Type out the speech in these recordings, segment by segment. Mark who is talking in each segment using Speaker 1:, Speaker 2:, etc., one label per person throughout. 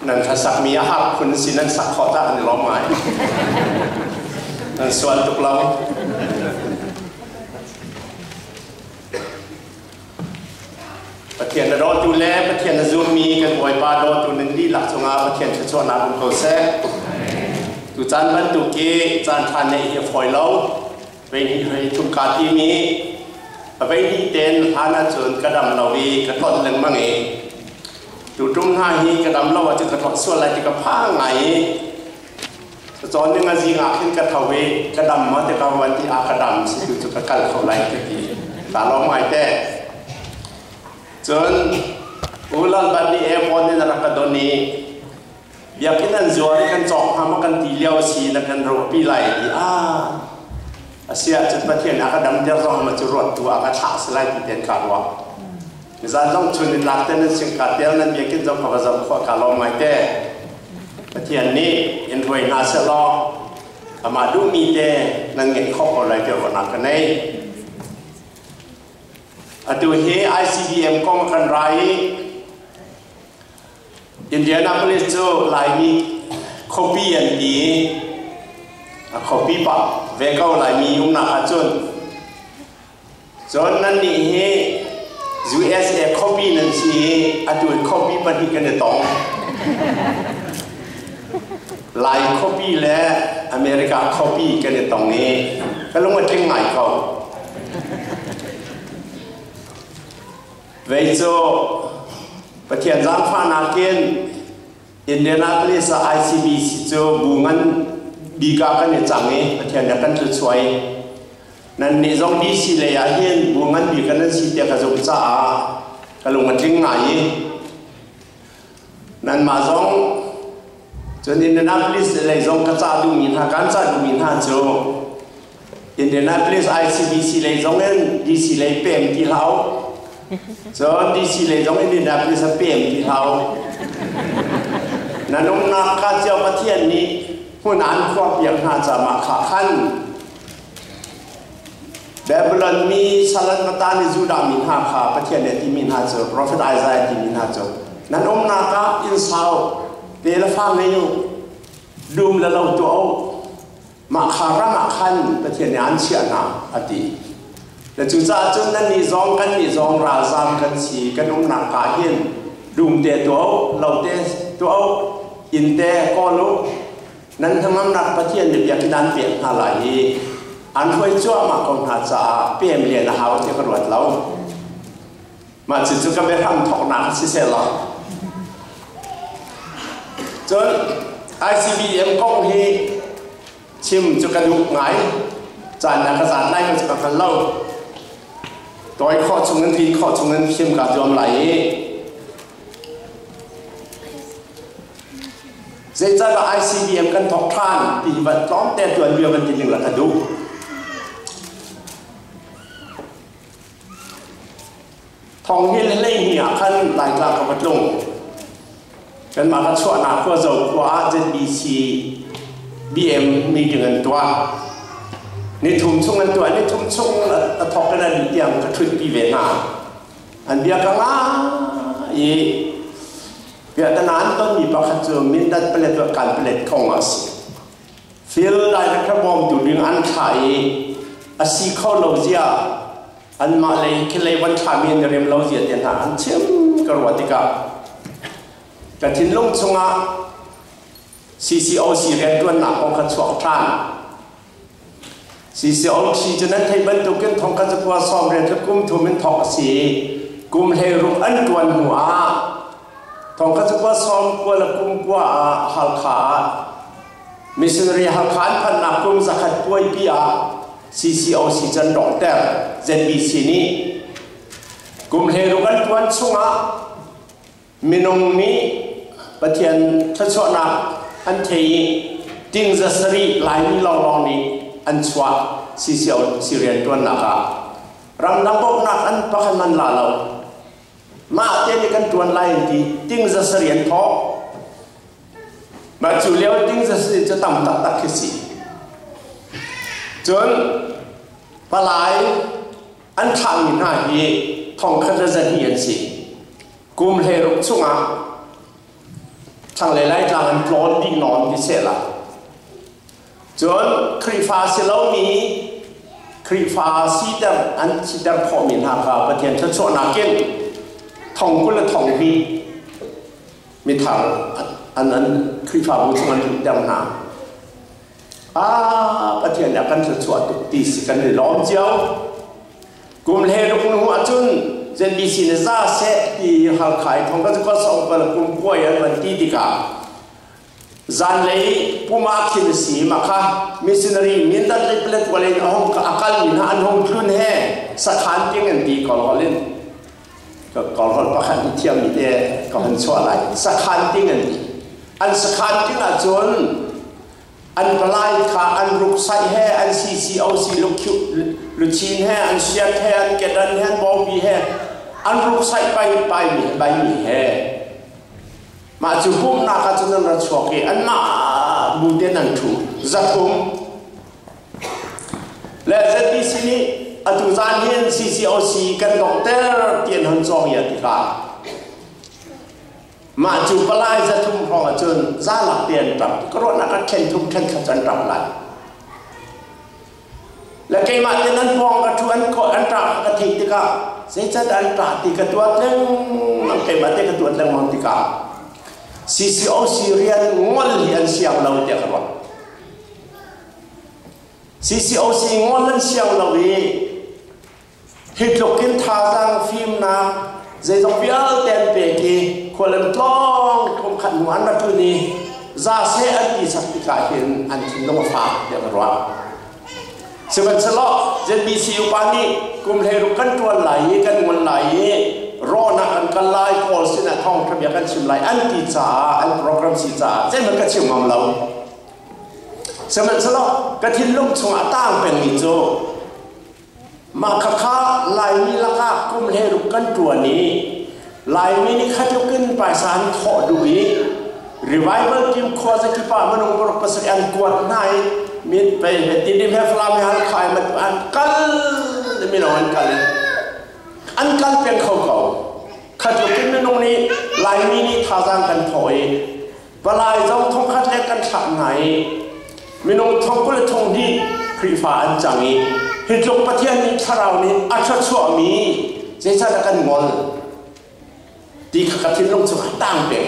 Speaker 1: นั่นถ้าสักมีอาหารคุณสินั่นสักขอตาอันล้อมไม้นั่นส่วนตุกเราประเทศนรกดูแลประเทศนซูมีกันบ่อยปาโดตัวนึงดีหลักสงาประเทศชนนาบุญเขาแซ่ตุจันมันตุเกจันทานในเฮียฝอยเราไปให้ทุกการที่มีไปที่เด่นฮานาจนกระดำเราวีกระทอนเรื่องมั่งเองดูตรงหน้าฮีกระดำเราว่าจะกระทอนส่วนอะไรจะกระพ้าไงจอนยังไงสิงาขึ้นกระทเวกระดำมาแต่กวันที่อากระดำสิดูจะกระกันเขาไรตะกี้ตาล้อมไม้แต่จนอุลันบันดีเอฟอนในนรกดนี้อยากกินนั่นจวนกันจอกทำกันตีเลี้ยวสีนักันรูปีไหลดีเสียจุดประเทศอากาศดำเดือดร้อนมาจุดตัวอากาศฉาสลายที่เด่นขาดว่าจะต้องชนหลักเต้นสิ่งกัดเดียวนั้นอยากกินจอกกับจอกข้อการลงไม่ได้ประเทศนี้อินโดนีเซียล้อมาดูมีเดนั่งเงินข้ออะไรเกี่ยวกับนักกันนี้ดูเฮ ICBM กองกันไรอินเดียนาโพลิสโจไลมีคอปี้อันดีคอปี้ปะเวก้าไลมีอุ้มนักจนนั้นนี่เฮ USA คอปี้นั่นสิดูคอปี้ปฏิกันในตองไลคอปี้และอเมริกาคอปี้กันในตองนี้ก็ลงมาทิ้งใหม่เขาเวโจประเทศจามฟานาเกนอินเดียนาโพลิส ICBC โจบุงันบีกากันเนี่ยจังเอประเทศนี้กันจะช่วยนั่นนี่จงดีสิเลยเห็นบุงันบีกันนั่นสิเดียกจงจ้าก็ลงมาทิ้งไงนั่นมาจงจนอินเดียนาโพลิสเลยจงกระจายดูมินหาการจ้าดูมินหาโจอินเดียนาโพลิส ICBC เลยจงเงินดีสิเลยเปลี่ยนที่เขาจนดีสิเลยต้องอินเดียนาโพลิสเปลี่ยนที่เขานั่นองนักการเจ้าประเทศนี้ผู้นั้นความเพียรหาจะมาขาขั้นแบบบรนมีชาลันมาตานิจูดามินหาขาประเทศเนี่ยที่มินหาเจอ Prophet Isaiah ที่มินหาเจอนั่นองนักการอินซาวเดลฟังเลยอยู่ดูมแล้วเราตัวมาขาระมาขั้นประเทศนี้อันเชียนาอดีแต่จุดจ้าจนนั้นนี่จองกันนี่จองราซามกันสีกันองนักการเห็นดูมเดตัวเราเดตัวอินเดก็รู้นั้นทั้งน้ำหนักประเทศเนี่ยอยากดันเปลี่ยนอะไรอันค่อยจ้วมาคนหาจะเปลี่ยนเรียนหาที่กระโดดเรามาจุดก็ไม่ทำถกหนักสิเสร็จแล้วจน ICBM กองที่ชิมจุกกระดูกไงจานนักษาไล่มันจะกับกันเล่าโดยข้อชงเงินทีข้อชงเงินชิมกับยอมไหลเจ้าจ้า ICBM กันทอกท่านปีบัดล้อมแต่ตัวเรือมันจริงๆหลักดูทองที่เล่นเนี่ยขั้นหลายกลางกับวัดลงกันมากันชั่วหนาเพื่อจะว่า ZBC BM มีเงินตัวนี่ทุ่มช่วงเงินตัวนี่ทุ่มช่วงละทอกกันอะไรอย่างกระทุนปีเวน่าอันเดียกันมาเวียดนามต้องมีประคับเจอมินดัดเปลี่ยนตัวการเปลี่ยนของอาศัยฟิลได้นะครับผมดูดึงอันไทยอาศัยเข้าโลเซียอันมาเลยคิดเลยวันชามีนเรียมโลเซียเดียนหาอันเชื่อมกระวัติกาการทิ้งลงชงอ่ะ CCOC เรียนตัวหนักของขัดสวกท่าน CCOC จะนั้นให้บรรทุกกันทองกันจะพัวซ้อมเรียนทุกกุมทุ่มเป็นทองสีกุมเฮรุอันตัวหัวทองก็จะว่าซ้อมกว่าละกุมกว่าฮัลขามิสเนอรีฮัลขานพันนักกุมสักขัดป่วยปีอา CCOC จันดอกเตอร์ ZBC นี้กุมเฮรุกันตัวช่วงมินงนี้ประเทศทัศนักอันเทียดิ้งจะสรีลายมีลองนี้อันสวะ CCOC เรียนตัวนักรำนับบอกนักอันประคันมันลาเรามาเต้นกันตัวไล่ดีดิ้งจะเสียนท้อมาจุเลี้ยวดิ้งจะเสียจะต่ำตักขึ้นสิจนปลายอันทางมีหน้าที่ทองคันจะเหียนสิกุมเฮรุกช่วงทั้งหลายๆทางอันร้อนดีนอนที่เสียละจนครีฟ้าเสลามีครีฟ้าสีดำอันสีดำพอมีหากาประเทศชนนักเก็ตทองกุลทองมีทางอันนั้นครีฟ้าบุษมันดำหนาประเทศนี้กันจะชวนตุกตีสิกันเลยล้อมเจ้ากุมเฮรุกุนหัวจุนเจนบีสินซาเซที่หักขายทองก็จะก็ส่งไปกุมกล้วยอันวันที่ดีกาจันเลยผู้มาคิดสีมาค่ะมิสซินารีมินดันเล็กเล็กวันนี้ห้องอาการมินอันห้องคลุ่นแห่สถานที่เงินดีก่อนเขาเล่นก็ก่อนเขาประคันเที่ยวมีเดียก็มันชั่วอะไรสถานที่เงินดีอันสถานที่น่าจนอันปลายขาอันรุกไซแห่อันซีซีเอาซีลุกคิวลุชีนแห่อันเชียร์แห่อันเกดันแห่บอลบีแห่อันรุกไซไปมีแห่มาจุ่มนักการเงินรัชวกีอันมาบูเดนันทูจัดกุมและจะดีสินี้อัตุจานเห็นซีซีเอาซีกันดอกเตอร์เตียนหันจองยาติกามาจุปลายจะทุ่มพองจนซาหลักเตียนปรับก็รถนักเข็นทุ่มเข็นขจันปรับไหลและเกมาเตียนนั้นพองกระทวนก็อันตรากระทิติกาเสียจัดอันตราติกระตัวเรื่องมันเกมาเตียนกระตัวเรื่องมันติกาซีซีโอซีเรียนงอลเลียนเสียงเราเดียกว่าซีซีโอซีงอลเลียนเสียงเราดีฮิตลกินท่าจังฟิล์มนะเจ้าเบี้ยเต็มเปกีคนเล่นกล้องคมขันหวานมาตัวนี้จะเสียอันที่สักติกาเห็นอันที่น้องฟ้าเดียกว่าสมัยสลอเจนบีซีอุปานีกุมเฮรุกันตัวไหลกันวันไหลรอนักอันกันไล่พอลสินะท่องทะเบียนกันชิมไล่อันที่จ่าอันโปรแกรมสีจ่าเจ้ามันก็ชิมมั่งเราสมัยสลอกระทินลุกชงตั้งเป็นมิโจมาค้าไล่มีราคากุมเฮรุกันตัวนี้ไล่มีนี่ขัดยกขึ้นไปสารขอดูอีรีไวเวอร์กิมขวาจะกี่ป่ามันองค์ประกอบอันกวดนายมีไปติดดินแห่ฟลาไม่หันขายมันอันกันไม่นอนกันเลยอันกันเป็นเขาขัดยกขึ้นมันองนี้ไล่มีนี่ท่าทางกันถอยเวลาจ้องทงคัดเล็กกันฉากไหนมันองทงก็เลยทงดีครีฟ้าอันจังนี้เหตุลงประเทศนี้ถ้าเรานี้อาชชั่วมีเจ้าจะกันงอนตีขัดทิ้งลงสุขตั้งเป็น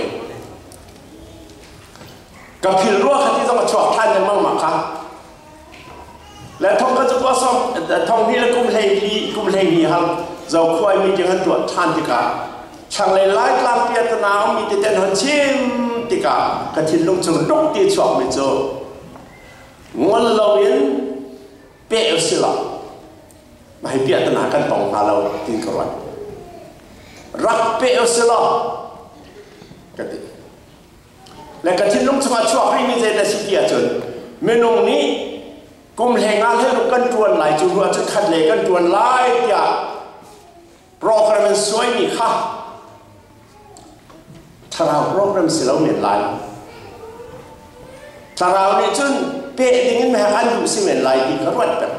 Speaker 1: กับผิดรั้วขัดที่ต้องมาชอบท่านในมั่งมาครับและทองก็จะว่าซ้อมทองนี้แล้วกุมเฮงีครับเราควายมีจังหันตัวท่านติกาช่างเลยไล่กลางเปียตนาวมีแต่เดินหันชิมติกาขัดทิ้งลงสุขดุกตีชอบไม่เจองอนเราเองเปรี้ยวสิล่ะมาให้เปียตนากันตองหาเราทิ้งกระวันรักเปรี้ยวสิล่ะกันดิและกันที่ลุงสมาช่วยให้มีใจได้สิเกียจนเมนูนี้กุมแห่งงานให้เรากันจวนไหลจูรัวจะขัดเลยกันจวนไหลอย่าโปรแกรมมันสวยนี่ค่ะถ้าเราโปรแกรมเสร็จแล้วเหมือนไหลถ้าเราเนี่ยจนเป๊ะอย่างนี้แม่อันดูสิเหมือนไหลดีก็รวดแบบ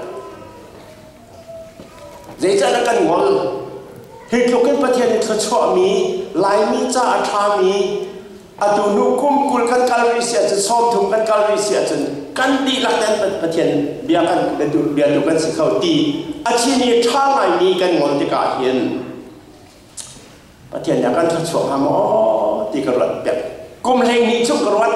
Speaker 1: เดี๋ยวจะกันงอลเหตุลุกขึ้นประเทศนี้เขาชอบมีไหลมีจ้าอัฐามีอดูนุคุมกุลกันกาลวิเสียจนซ้อมถุงกันกาลวิเสียจนกันดีหลักแดนประเทศเบียกันเป็นดูเบียดูกันสิเขาตีอาชีพนี้ท่าไหนมีกันงอนที่กาเห็นประเทศอย่างกันทัชวหามอตีกระดับแบบกุมแห่งนี้ชุกกระวัด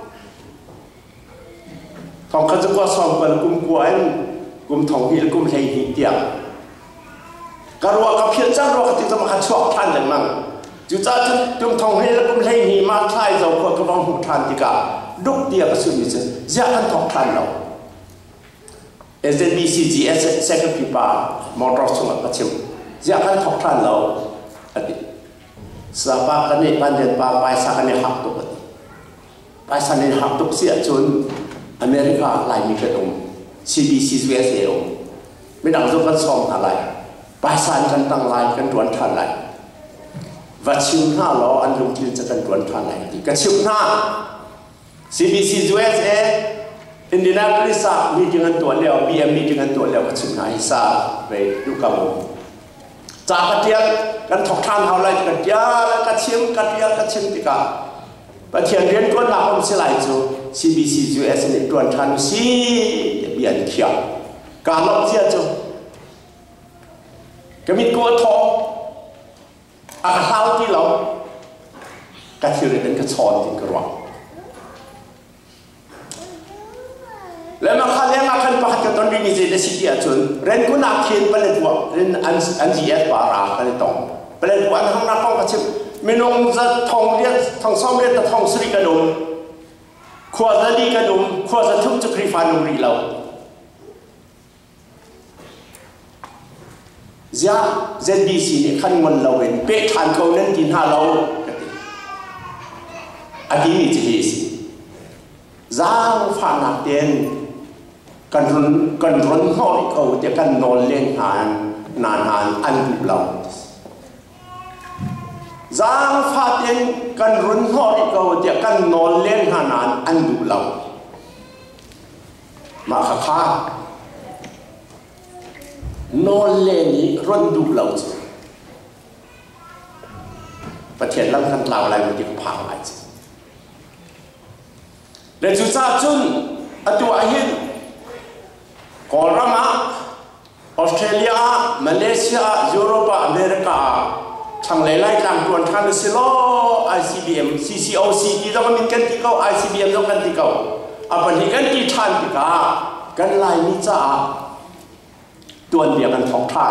Speaker 1: ของเขาจะก็ซ้อมกันกุมกวนกุมทองฮีและกุมแห่งนี้เดียวกระวัดกับเพียรจ้างเราก็ติดจะมาขัดชอบท่านอย่างมั่งจุดจ้าจุ่มทองให้แล้วก็ให้หิมะคลายเราพวกกระวังหุบทานติกาดุกเดียก็สุดมิจฉาจะอันทองทานเรา SNBCG Secretary ป่ามอเตอร์สงฆ์ประชุมจะอันทองทานเราอดีตสภาพกันนี้ปันเดินป่าไปสักกันนี้หักตุกไปสักนี้หักตุกเสียจนอเมริกาไล่มีกระดุม CBC สวีเดนไม่ดังจะกันซ้อมอะไรไปสักกันตั้งไล่กันดวนทานไล่วัดชิมหน้าล้ออันลุงกินจะกันดวนทานไหนดีกันชิมหน้า CBC USA อินเดียนาโพลิสมีจังหันตัวเลี้ยว BM มีจังหันตัวเลี้ยวกันชิมหน้าอิสาไปดูกับผมจากกระเทียมกันถกทานเท่าไรกันยาแล้วกันชิมกันเทียมกันชิมติกาประเทศเรียนก็หลักองค์สิไลจู CBCUS ในตัวทันซีเบียนเขียวการลบเสียจูก็มีกัวทองอาคาที่เราการที่เรียนก็สอนจริงกว่าแล้วมาขั้นแล้วมาขั้นปะกันตอนนี้มีเจตสิทธิ์จนเรียนก็นักเขียนเป็นตัวเรียนอันจีเอสบาราเป็นตองเป็นตัวอันทำนักของกระชิบมีน้องจะทองเรียนทองซ้อมเรียนแต่ทองสรีกระดุมขวดจะดีกระดุมขวดจะทุบจะครีฟานุรีเราจะเจดีสิเนี่ยขั้นวันเราเป็นเป๊ะทานเขานั้นกินหาเราอดีตจะดีสิจ้างฝันนักเรียนกันร้อนหอยเขาจะกันนอนเล่นหานนานอันดุเราจ้างฝันเรียนกันร้อนหอยเขาจะกันนอนเล่นหานานอันดุเรามาข้านอนเล่นนี้ร้อนดุเราประเทศลังกันเราอะไรมันจะพังไปและจุดจ้าจุนตัวหินกอลรามาออสเตรเลียมาเลเซียยุโรปอเมริกาทั้งหลายๆต่างตัวท่านสิโล ICBM CCOC ที่ต้องมีกันที่เขา ICBM ต้องกันที่เขาอันนี้กันที่ท่านที่เขากันลายมิจ้าตัวเดียวกันท้องท่าน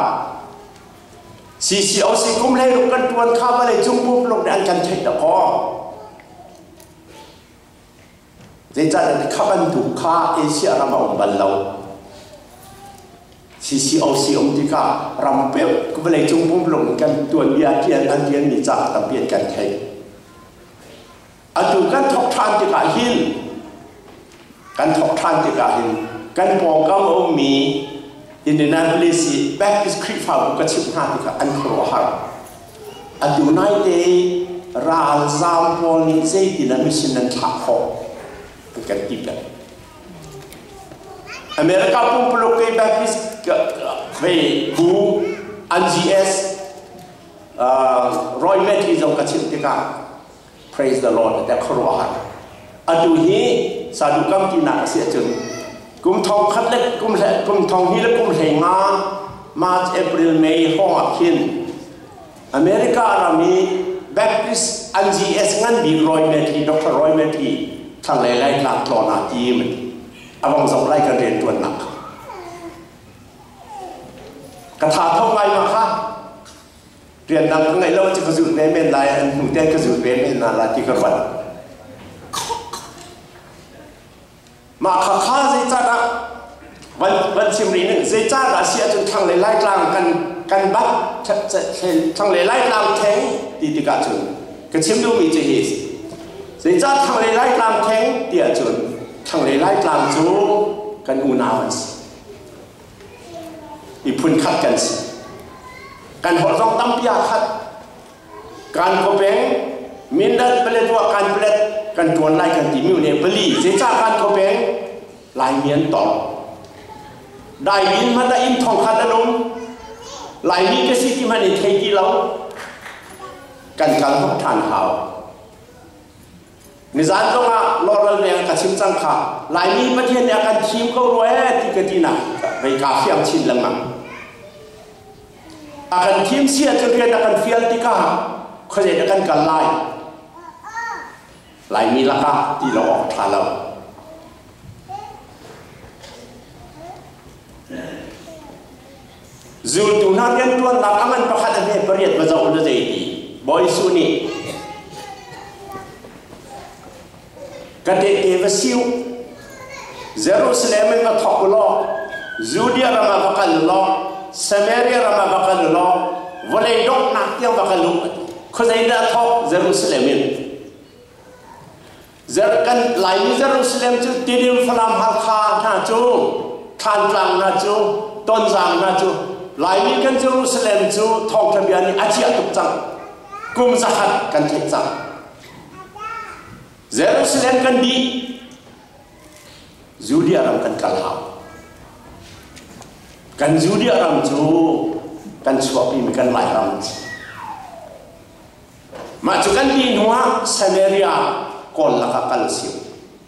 Speaker 1: CCOC กุ้มเลยลูกกันตัวข้าวอะไรจุ่มปุ๊บลงแดนกันเช็ดตะพอเจ้าจะขับรถดูข้าเอเชียรามาอุบันเรา CCOC ที่ข้ารำเปียก็ไม่เลยจุ่มปุ่มลงกันตัวเบียร์เทียนอันเทียนมีจ่าตะเบียนกันใครดูกันทอกทานที่กาหินกันทอกทานที่กาหินกันปองก็มีอินเดียนาโพลิสแบ็กอิสคริฟาบุกชิบหาที่กาอันครัวหาดูในเดราลซามพอนิเซตินามิชนันทักหอกันติดอเมริกาปุ่มปลุกแบบนี้ไปบู NGS รอยเมทที่จะกระชิบติกา Praise the Lord แต่ครัวหันดูนี้สาธุกรรมที่หนักเสียจนกุมทองคัดเล็กกุมทองนี้และกุมเหงามาร์ชเอพริลเมย์ห้องอักขินอเมริกาเรามี Baptist NGS งั้นดีรอยเมทีดรรอยเมทีทั้งหลายๆหลักหล่อหนาจีมันเอาบางสองไล่กันเรียนตัวหนักกระถาเท่าไงมาคะเรียนหนักไงเราจะกระสุนเมนลายหนูเต้นกระสุนเมนนาลาที่กระวันมาข้าใจจ้าละวันชิมรีนึงใจจ้าละเสียจนทั้งหลายๆกลางกันบัดทั้งหลายๆกลางแทงตีติกาจุนกระชิมดูมีจะเห็นเสียจ้าทั้งหลายๆกลางแทงเตี่ยจุนทั้งหลายๆกลางจูกันอูนาวันสิอีพุ่นคัดกันสิการหัวร้องตั้มพิยาคัดการโคเปงมินดัดเปลตัวการเปลดการทวนไล่กันที่มิวเนี่ยเปลี่ยเสียจ้าการโคเปงลายเมียนต่อได้ยินมาได้อินทองคัดอารมณ์ลายนี้ก็สิที่มันในไทยที่เรากันการทบทานข่าวนิจานตรงอ่ะลอร์เรียงกับชิมจังค่ะหลายนี้ประเทศเนี่ยกันทีมเขารวยที่กตินาไปกาเฟียงชินลังมั้งอาการทีมเสียจนเรียนอาการเฟียลที่ก้าเขาจะได้กันไล่หลายนี้ละค่ะที่เราออกทานเราจูตุนักเรียนตัวนักมันประคัตเนี่ยประเรียนมาจากอุดรธานีบอยสุนีกันเดเอวซิวเยรูซาเล็มมาทอกลอจูเดียรามาบักลลอซามาเรียรามาบักลลอวลัยดอกนักยังบักลุเขาจะได้ทอกเยรูซาเล็มเจอกันหลายเยรูซาเล็มจูติดิมฟลามฮัลคาหน้าจูทานกลางหน้าจูต้นจางหน้าจูหลายนี้กันเยรูซาเล็มจูทองทะเบียนอาชีพตุกจังกุมสหัสกันเทจังเยรูซาเล็มกันดีจูดีอารามกันกัลฮากันจูดีอารามจูกันสวบมีกันหลายรำมาจุกันดีนัวซาเมเรียก่อนละกันเสียว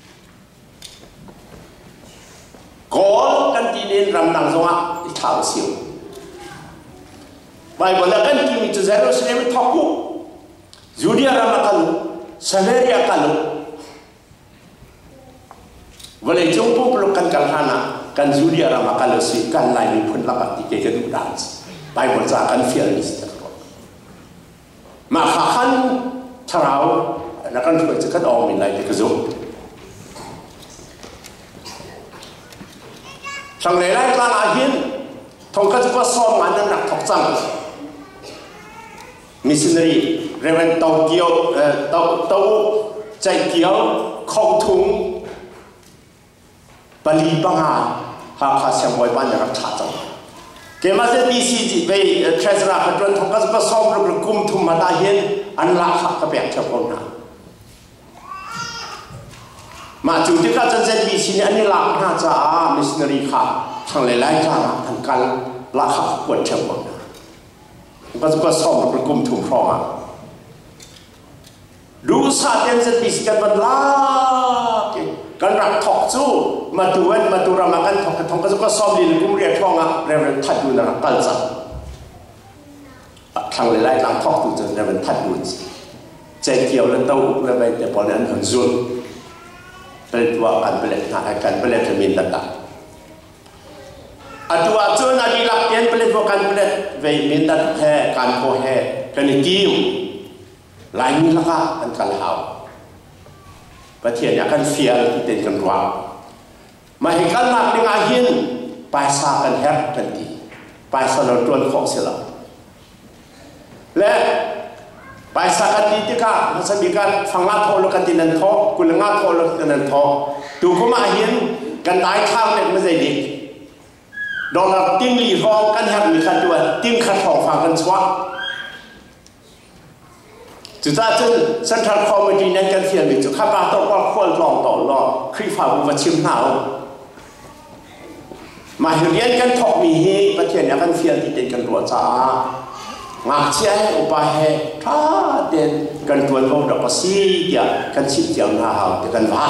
Speaker 1: ก่อนกันที่เดินรำนังสวะที่เท้าเสียวไปบนกันที่มีจุดเซโรสเลมทอกกูจูเดียรำนักลูซาเวรียกันลูวันนี้จงพูดลูกกันกันฮานะกันจูเดียรำนักลูสิกันไล่มีผลลัพธ์ที่เกิดขึ้นดังไปบนจากกันเฟียลิสต์มาขันชราวนักการช่วยจะกันออกมินไล่ที่กระจุกช่างเลยไล่กลางอาหินทงก็จะว่าซ้อมงานนั้นหนักถกจังมิสซินนารีเรเวนโตเกียวโตใจเกียวคงทุงปลีปังหาหาข้าเสียงบอยบ้านจะรับชาจังเกมาเซดีซีจีไปเทรสราพัดรนทงก็จะว่าซ้อมรูปกุมทุมมาได้เห็นอันละขับกระเบียงเจ้าคนนั้นมาจุดที่ข้าจะเซดีซีนี่อันนี้ละน่าจะมิสซินนารีค่ะทางหลายๆทางทางการละขับกวดเจ้าคนนั้นก็จะซ้อมรูปกุมทุมพร้อมดูซาเดนเซดีซีกันวันละกันรักถกสู้มาดูวันมาดูรามากันถกกันทงก็จะซ้อมดีกุมเรียกพร้อมเรียนทัดดูนะรักกันสักทางหลายๆทางถกดูจนเรียนทัดดูใจเกี่ยวแล้วเต้าเรียนไปแต่พอนั้นหันซุนเป็นตัวการเปลี่ยนหาการเปลี่ยนจะมีระดับตัวจนอดีตหลักเกณฑ์เปลี่ยนตัวการเปลี่ยนไปมีระดับแห่การโคแห่กันกิ้วหลายมีราคาอันกันหาวประเทศอยากกันเฟียร์ที่เด่นกันว่ามาให้กันหลักในงานหินไปซากันแฮปทันทีไปสนองตัวของเสียแล้วและไปสักการที่ที่ข้ามันจะมีการฟังงาโทลกันที่นั่นท้อคุณงาโทลกันนั่นท้อดูเขามาเห็นกันได้ข้าวเนี่ยไม่ใช่ดิดอลลาร์ติ้งลีฟองกันแฮปมีกันด้วยติ้งขัดทองฟังกันสวะจุดท้ายจนเซ็นทรัลคอมเมดี้นั่นกันเสียงจุดข้าพเจ้าก็ควรลองต่อรอครีฟ้าบุญชิมหนาวมาเรียนกันทอกมีเฮประเทศนี้กันเสียงที่เด่นกันรัวจ้างาเชียอุปาเหตุท่าเด่นกันตัวเราดับซีเดียกันชิดเดียวนาหาวกันว่า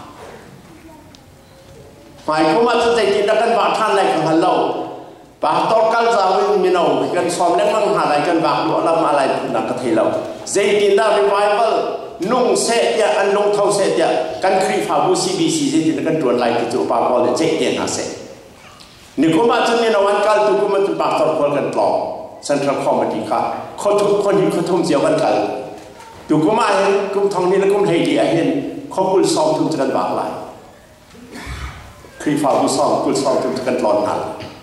Speaker 1: หมายความว่าจะใจจิตกันว่าท่านอะไรกันฮัลโหลปากตอกันจะวิ่งมิโนกันซ้อมเล่นมังหาอะไรกันว่าเราละมาอะไรนักกระเทเราใจจิตได้รีไวเบิลนุ่งเสียอันนุ่งเท่าเสียกันครีฟาบูซีบีซีใจจิตกันตัวอะไรที่จะอุปาบอลเจ๊เดียนหาเสียนี่ก็มาจนมีนวันการตุกุมันจะปากตอกันปลอมเซ็นทรัลคอมเมดี้ค่ะคนทุกคนที่เขาทุ่มเสียวันกันดูกุมาเห็นกุมทองนี้แล้วกุมเฮดีเห็นเขากุลซองทุ่มกันบากไหลครีฟ้ากุลซองทุ่มกันร้อนหนัก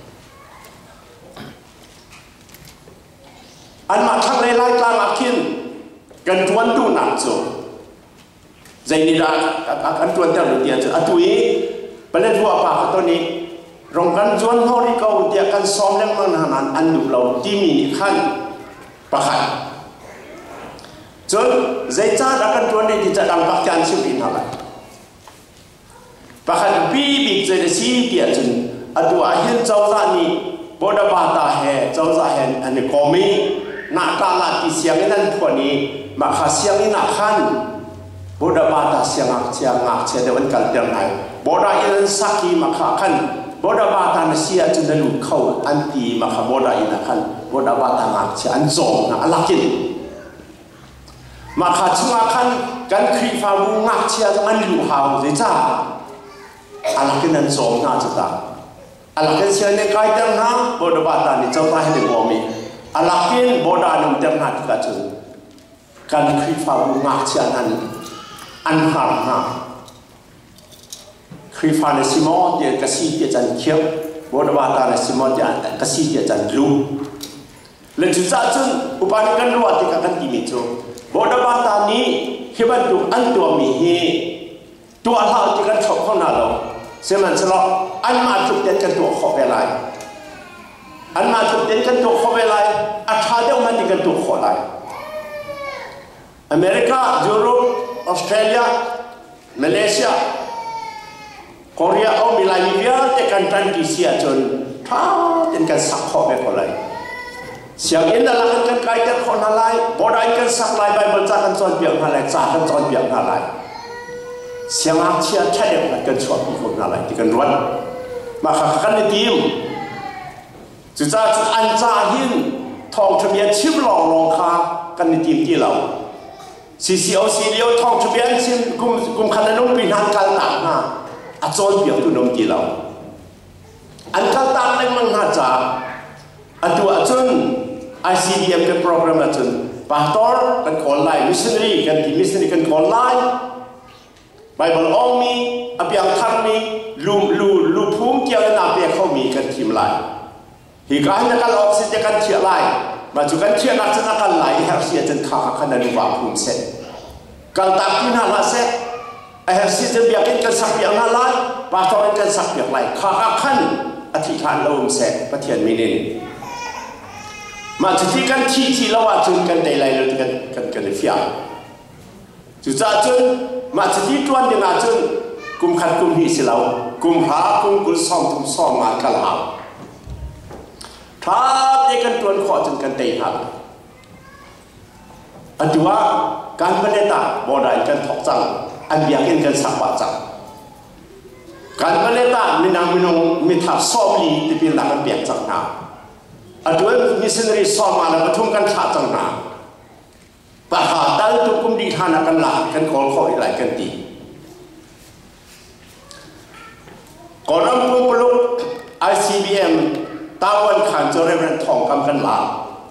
Speaker 1: อันมาทั้งไล่กลางอาคินกันจวนดูหนักโจใจนี่ละกันจวนเท่าเดียวจะตุยเป็นเรื่องทั่วไปตัวนี้รงกันจวนเขาที่เขาเดียกันซ้อมเรื่องมันนานอันดูเราที่มีขั้นประคันจนใจจ้าดักกันจวนนี้ที่จะดังปักจันชิบินอะไรประคันบีบิใจจะซีเดียจนอตัวเห็นเจ้าจานี่บดบาตาเหเจ้าจะเห็นอันนี้ก็มีนักตลาดที่เสียงนั้นพวกนี้มาขาเสียงนี้นักขันบดบาตาเสียงอักเสียงเดี๋ยววันกันเดือนไหนบดอินสักกี่มาขาขันบดบาตานเสียจนได้หลุดเข้าอันตีมาขบดอินขันบดบาตางักเสียอันโจมนะอันลักกินมาขาชงขันกันครีฟ้าบุงักเสียอันหลุดหาวเลยจ้าอันลักกินอันโจมน่าจะตาอันลักกินเสียในกายเดิมนะบดบาตานี่เจ้าตาให้ได้บ่มีอันลักกินบดานี่เดิมนะที่กระจุนกันครีฟ้าบุงักเสียนั้นอันหาหาครีฟานสิมอเดียกษีเดียจันเขียวบดบาตานสิมอเดียกษีเดียจันลูและจุดจ้าจุนอุปนิกันรัวที่กันที่มิโจบดบาตานี้ที่บรรทุกอันตัวมีเฮตัวเราที่กันชอบข้างหน้าเราเสียมันสละอันมาจุดเด่นกันตัวขอบเวลาอันมาจุดเด่นกันตัวขอบเวลาอัฐาเดียวมันที่กันตัวขอไลอเมริกายุโรปออสเตรเลียมาเลเซียKorea au Malaysia tekan tan kisia jun tha tekan sakho be kolai siang in dalam kan kaitan khon halai bodai kan saklai bai balcha kan chon biang halai cha kan chon biang halai เสียงอาเชียใช่ไหมกันชอบอีกคนอะไรที่กันร้อนมาขัดกันในทีมจุดจ้าจุดอันจ้าหินทองทะเบียนชิมหลองคากันในทีมที่เราCCOC เลี้ยวทองทะเบียนชิมกุมขันนุ่มปีนันกันต่างนะอาจารย์เบียร์ตุนมที่เราอันกันต่างเลยมันน่าจะอันตัวอาจารย์ ICDM กันโปรแกรมอาจารย์ปาตอร์กันคอลไลน์มิชชันนารีกันที่มิชชันนารีกันคอลไลน์ไบเบิลองมีอภิยังทันมีลูพุ่มเกี่ยวกับนาเปียเขามีกันทีมไลน์ที่การนักการออกเสียกันเชียร์ไลน์มาจุกันเชียร์นักจะนักการไลน์ให้เสียจนขาขนาดนี้ว่าพุ่มเสร็จการตัดที่นั่นละเสร็จให้เสียจะเบียกินกันสักเบียงนั่นไลน์ปาตอร์กันสักเบียงไลน์ขาขันอธิษฐานลมเสร็จประเทียนมินินมาจุดที่กันที่เราว่าจุดกันได้ไลน์เรากันเฟียจุดจ้าจุดมาจุดที่ตัวนี้มาจุดกุมขัดกุมหีสิเรากุมหากุมกุศลทุมซ่อมมากันหาถ้าเด็กกันตัวขอจนกันเตะหักอันที่ว่าการบรรยากาศบ่ได้กันถกจังอันเบียกินกันสักว่าจังการบรรยากาศมีนางมีนงมีทับซ้อมลีที่เป็นหลักกันเบียกจังหนาอันด้วยมิสเนอรี่ซ้อมมาแล้วประชุมกันขาดจังหนาแต่หาได้ทุกกลุ่มดีทานากันหลักกันขออีกหลายกันตีก่อนนั้นพวกปลุก ICBM ตาวันขันจะเรียนทองคำกันหลัง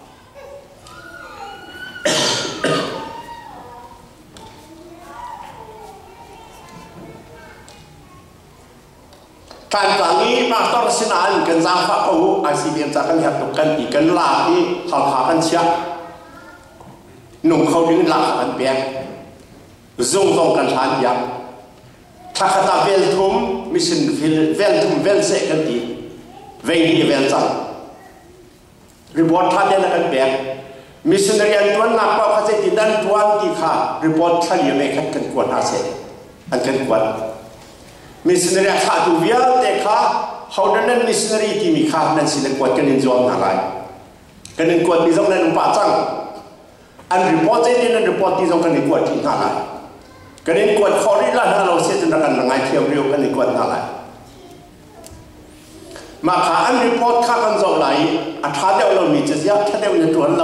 Speaker 1: การกลางนี้มาต้องสินานกันจ้างพระองค์ ICBM จากกันหักตกกันอีกกันลาที่เขาพากันเชียหนุ่มเขาดึงหลักกันเปียกส่งตรงกันทานยักถ้าขณะเวลทุ่มมิสินเวลทุ่มเวลเสกกันดีเวงีเวลจังรีพอร์ตท่านเดินกันเปียกมิสินเรียนตัวนักว่าเขาจะติดดันตัวที่ขารีพอร์ตท่านยังไม่ขัดกันกวนอาเซอันกันกวนมิสินเรียนขาดูเวียแต่ขาเขาเดินมิสินเรียที่มีขานั้นสิเล็กกวนกันนินจวนอะไรกันนินกวนที่ตรงนั้นป่าจังอันรีพอร์ตที่นั่นรีพอร์ตที่ตรงกันนินกวนที่อะไรกันนินกวนเขาได้ละเราเสียจนกันง่ายเที่ยวเร็วกันนินกวนอะไรมาขาอันรีพอร์ตข้ากันจบไหลอัฐาเดียวเรามีจะยักแค่เดียวในตัวเรา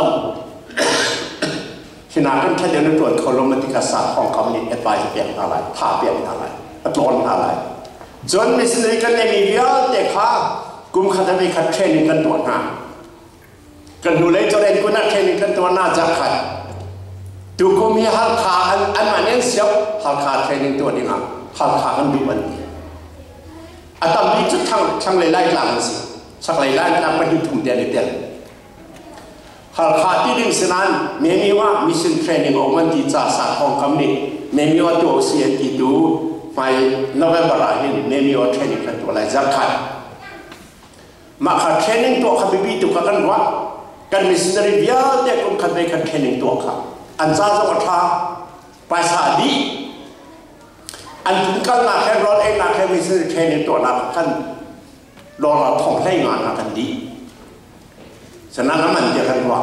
Speaker 1: ขณะนั้นแค่เดียวในตัวเขาลงมาติกาศาสตร์ของเขาเนี่ยแอดไวส์เปลี่ยนอะไรท่าเปลี่ยนอะไรอัตลอนอะไรจนมิสเนอรี่กันในมีเยอะแต่ข้ากุมขัดไม่ขัดเทรนนิ่งกันตัวหน้ากันดูเลยจะเรียนกุนักเทรนนิ่งกันตัวหน้าจะขัดดูกุมีฮัลคาอันมันเนี่ยเสียวฮัลคาเทรนนิ่งตัวนี้นะฮัลคากันดูมันอาตมาจุดทั้งหลายหลังสิสักหลายนักปฏิทุมเดียร์เดียร์หากขาดที่ดึงสนานไม่มีว่ามิชชั่นเทรนนิ่งออกมาที่จะสร้างของคำนี้ไม่มีว่าตัวเสียที่ดูไปโนเวมเบอร์หินไม่มีว่าเทรนนิ่งกันตัวอะไรจะขาดมาขาดเทรนนิ่งตัวขับบีตัวกันว่ากันมิชชันนารีเดียร์เด็กคนขัดไปขัดเทรนนิ่งตัวขับอันจ้าจะมาท้าไปสาดีอันถึงกันหนักแค่ร้อนเองหนักแค่มิสเตอร์เทรนในตัวหนักท่านรอเราท่องให้งานหนักกันดีฉะนั้นมันจะกันว่า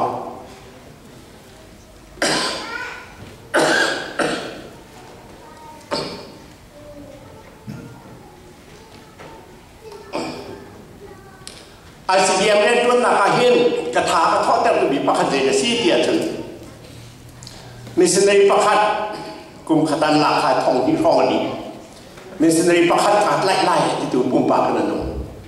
Speaker 1: ICBM เล่นตัวหนักเห็นกระถากระทอดแต่ตัวบีประคันเจนซีเดียถึงมิสเตอร์ประคันกลุ่มขัดหลักขายทองที่ทองอันนี้มิสเนอรี่ประคันขาดไล่ที่ตัวปุ่มปากกันนั่น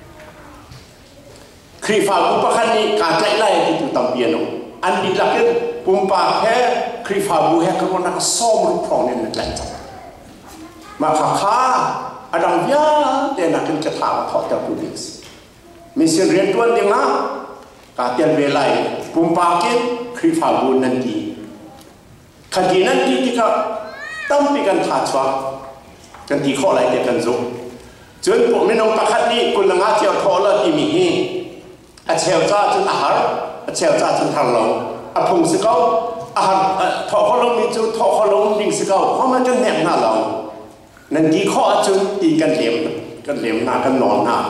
Speaker 1: ครีฟ้าปุ่มปากคันนี้ขาดไล่ที่ตัวตั้งเปียโนอันนี้หลักคือปุ่มปากแค่ครีฟ้าบูแค่ก็มันนักซ้อมรูปทองเนี่ยนั่นแหละจังมาขาอดัมยาเดนักขึ้นจะถามทอดจากผู้ดิสมิสเรียนตัวเดียวนะกาเตียนเวลัยปุ่มปากกินครีฟ้าบูนั่นดีคดีนั่นดีที่เขาตั้งปีกันถาชัวกันที่ข้ออะไรเดียกันจุจนผมไม่น้องประคัดนี้คุณละงาเจียวทอละที่มีฮีอาเชลจ้าจนอาหารอาเชลจ้าจนทางลงอาพงสิเก้าอาหารทอเขาลงมีจุดทอเขาลงดิ่งสิเก้าเพราะมันจะแหนมหน้าเรานั่นที่ข้อจนตีกันเหลี่ยมหน้ากันนอนหน้า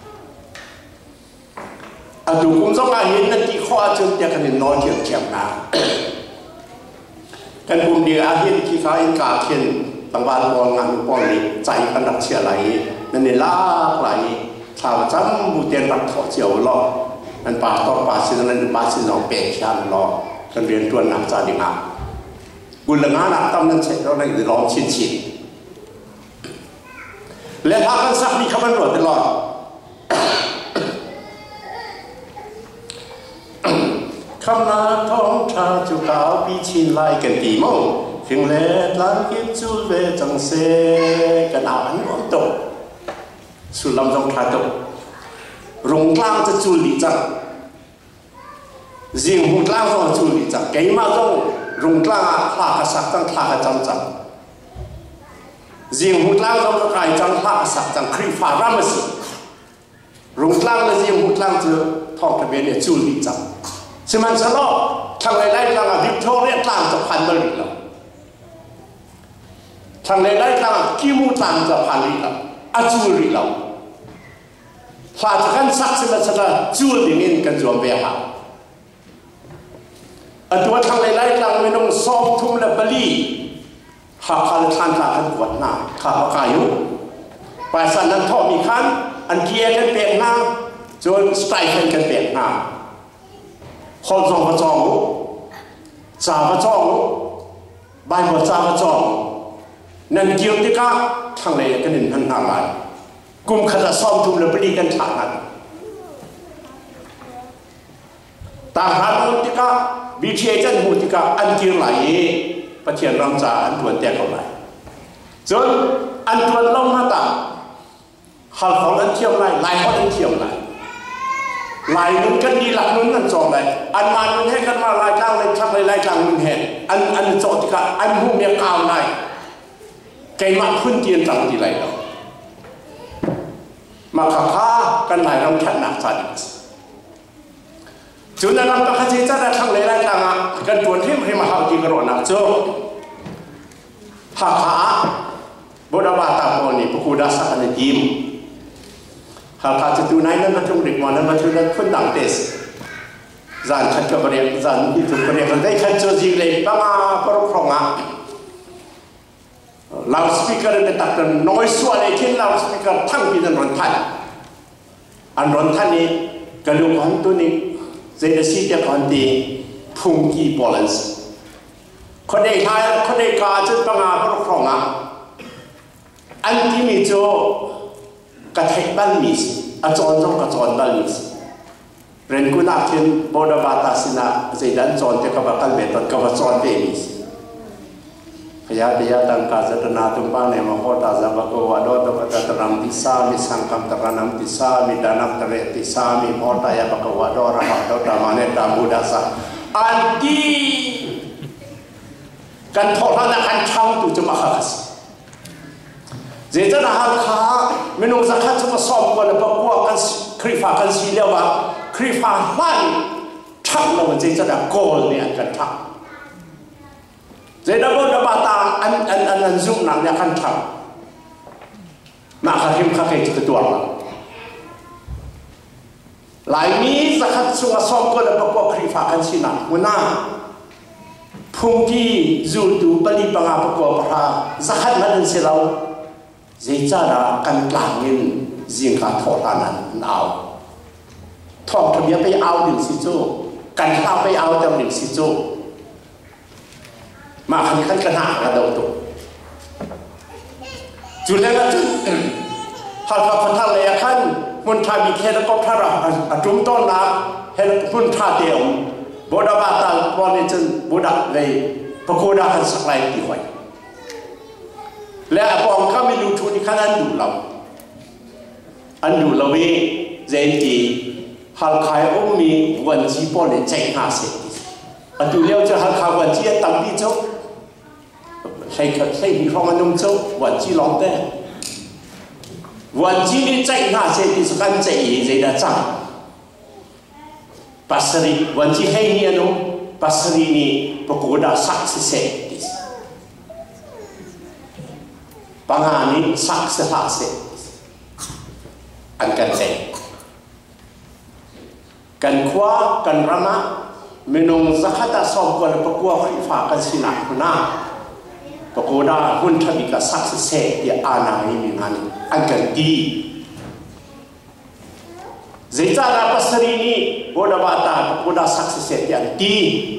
Speaker 1: ดูคุณต้องมาเห็นนั่นที่ข้อจนจะกันนอนเฉียบหน้ากันปุ่มเดียอาเห็นที่เขาอินกาเขียนตั้งบ้านปอนงานปอนนี่ใจกันดักเชียไหลนั่นนี่ลากไหลชาวจำบุเตียนปักถอเจียวรอนั่นป่าต่อป่าสิ่งนั้นป่าสิ่งน้องเป็ดชานรอกันเรียนตัวหนักจาดิงากุลงานนักตั้มนั้นเสร็จแล้วในร้องชินและพากันสักมีคำมันรวดตลอดคำนาท้องชาจุกาวปีชินไล่กันตีโมฟิงเล่หลังกิบจูเวจังเซกันอาอันรวมตกสุลำจงทาตกรงกลางจะจูลีจังจิงหุ่นกลางจงจูลีจังเกี่ยมาจงรงกลางคลากระสักจังคลากระจังจังจิงหุ่นกลางจงกลายจังคลากระสักจังครีฟารามสิรงกลางและจิงหุ่นกลางจะทองทะเบียนเนี่ยจูลีจังสมันสลอทางในไร่กลางวิกตอเรียกลางจะพันบริลทางในไร่กลางกิมูตังจะพันริลอาจูริลพาจากกันสักสิมันสละจูริมินกันจวมเบียหาตัวทางในไร่กลางไม่ต้องซอฟทุ่มและบลีหากการทานตาขันปวดหน้าข้าพกายุไปสันนั้นท่อมีขันอันเกียกันเปลี่ยนหน้าจนสไตล์กันเปลี่ยนหน้าคนจงพระจองจ่าพระจองใบหัวจ่าพระจองนั่นเกี่ยวกับทางเลยกันหนึ่งพันหน้าลายกลุ่มขณะซ้อมทุ่มและบลีกันฉากนั้นตามหาโนติกาบิเชจันหูติกาอันเกี่ยวไหลประเทียนรำจ่าอันตัวแตกออกไปจนอันตัวล่องหน้าตาหัลของนั้นเที่ยวไหลไหลเขานั้นเที่ยวไหลลายนึงกันดีหลักนึงนั่นจองเลยอันมันให้กันมาลายกลางเลยชักเลยลายกลางมึงเห็นอันจอติกาอันหูเมียกาวได้ไก่มาขึ้นเตียนจังที่ไรเรามาข้ากันหลายรำชันหนักจัดจุดนั้นเราต้องเข้าใจจะได้ทั้งเลยลายกลางกันตัวที่ให้มาหาที่กระโดดหนักโจ้ข้าบดาบาตาโมนี่พวกกูได้สักในยิมหากจะดูในนั้นมาจงเด็กมันนั้นมาดูนั้นคนดังเตสจานขัดกับเรียนจานที่ถูกเรียนกันได้ขัดโจจีเลยป้ามาปรกครองอ่ะลาวสปีกเกอร์เป็นตัดกันน้อยส่วนในที่ลาวสปีกเกอร์ทั้งปีนั้นร้อนทันอันร้อนทันนี้กระดูกของตัวนี้เจเนซีเดียกันดีพุ่งกีบอลส์คนเอกไทยคนเอกาจะป้ามาปรกครองอ่ะอันที่มีโจกระเทยบัลมิสอาจารย์จงกระจรบัลมิสเรนกุนักเช่นบดบาตาสินะเจดันจอนจะกับกันเบตันกับจอนเบมิสพยาเดียดังกาจัตนาตุปาเนมโหตาจับกวาดอตปตัตรัมติสามิสังคัมตระนัมติสามิดานัมตระติสามิโหตายาบกวาดอระหะดอตามาเนตามุดาสะอันที่กันทอดนักขันช่างตุจมาขัสเจตนาหักขาไม่นุ่งสักขัดจะมาสอบกันแล้วบอกว่ากันครีฟ้ากันสีเลียวว่าครีฟ้าบ้านทักเราเจตนาโกลเนี่ยกันทักเจตนาบดบาตาอันซุ่มหนังเนี่ยกันทักมาขัดหิมขัดเกจตัวเราหลายนี้สักขัดจะมาสอบกันแล้วบอกว่าครีฟ้ากันสีหนักหัวหน้าพุ่งที่จูดูปลีปังอาบอกว่าพระสักขัดมันเสียเราเจจาระกันกลางเงินจิงขาทอดานันเอาทองทะเบียนไปเอาหนึ่งสิโจกันข้าวไปเอาจำหนึ่งสิโจมาขันขันกันหากระโดดตัวจุดแรกก็จุดหากพันธะเลยขันมันทามีแค่แล้วก็พระราจุ่มต้นน้ำเห็นพุ่นท่าเดียวบดาบาตาบอลเนี่ยจนบดาเลยพระโคดาขันสักไรตีไว้และปองข้าไม่รู้ทุนขนาดดูเราอันดูเราเวเจนจีฮัลคายอุ้มมีวันจีปอนใจหาเสียอันดูเลี้ยวจะฮัลคายวันจีตั้งปีโจ้ใช้หิ้องมันนุ่มโจ้วันจีลองแต่วันจีนี่ใจหาเสียที่สกันใจใจได้จังปัสรีวันจีให้เนี่ยนุ่มปัสรีนี่ปรากฏสักเสียปัญหานี้สักเสียเสียอันกันเสกันขวากันรำมะไม่นงสักขะสอบกันประกวดไฟฟ้ากันสินะคุณน้าปกติหุ่นทบิกสักเสกที่อาณาไม่มีงานอันกันดีเจ้าราปัสรีนี่บดบาตาปกติสักเสกอย่างดี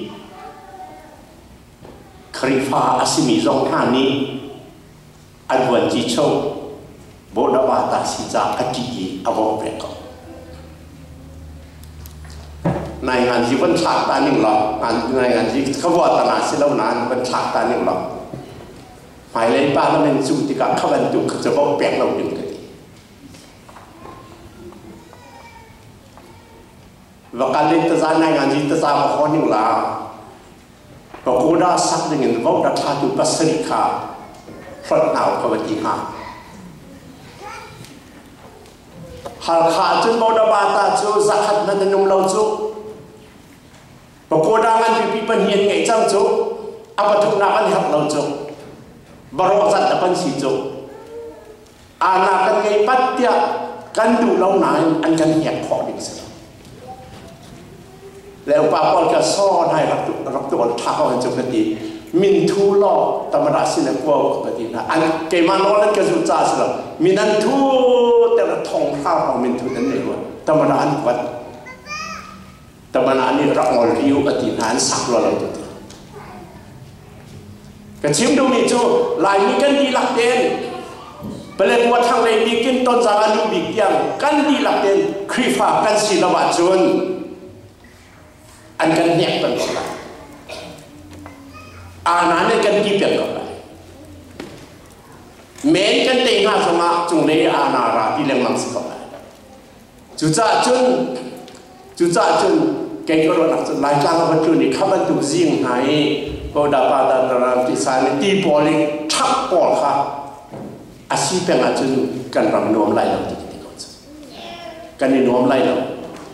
Speaker 1: คริฟ้าอาศิมิจงท่านี้อันวันจีโชบดบาตาสิจาอดีอวบเรกในงานที่วันฉากตาหนึ่งหรอกในงานที่เขาบอกตนาสิเล่านานวันฉากตาหนึ่งหรอกหมายเลยป้าแล้วมันจู่ที่กับเขาบรรจุเขาจะบอกแปลงเราหนึ่งกันว่าการเล่นตะซานในงานที่ตะซาบอกข้อหนึ่งละบอกกูได้สักหนึ่งว่าดัชาตุปัสสริกาพระนาวขวัญจิงาหากขาดจนบดบาตาจูสักขัดมันจะนุ่มเราจูปกติงานพิพิธเฮียนไงจังจูอาปัตุนากันหักเราจูบารอจัดตะปันสีจูอาณากันไงปัตยากันดูเราหนายอันกันเหียกขอดิ่งสิแล้วป้าปอลก็ซ้อนให้รับตัวท้าเขาจุกติมินทูลอตมราสินกวกปฏินะอันเกมันนอนั้นก็จุจ้าสิละมินันทูแต่ละทองข้าวของมินทูนั่นเองว่าตมราอันวัดตมรานี่รักมอริวอธิษฐานสักเราตัวก็ชิมดูมิจูลายมีกันดีหลักเด่นเปลือกวัดทางเลยมีกินต้นจากอันดูบิกยังกันดีหลักเด่นครีฟ้ากันศิลปะจุนอันกันแยกกันก่อนละอาณาเนี่ยกันกี่เปลี่ยนก่อนละเมนกันเตงหาสมาจงเลยอาณาราที่เลี้ยงมังสก่อนละจุจ้าจุนเก่งก็รอนักจนหลายครั้งวันจุนนี่ข้ามันถูกยิงหายก็ดาบาดานรามที่สายตีบอลเลยทับปอลค่ะอาชีพเป็นอาจุนกันรำนวมไล่เราที่นี่ก่อนกันนี่นวมไล่เรา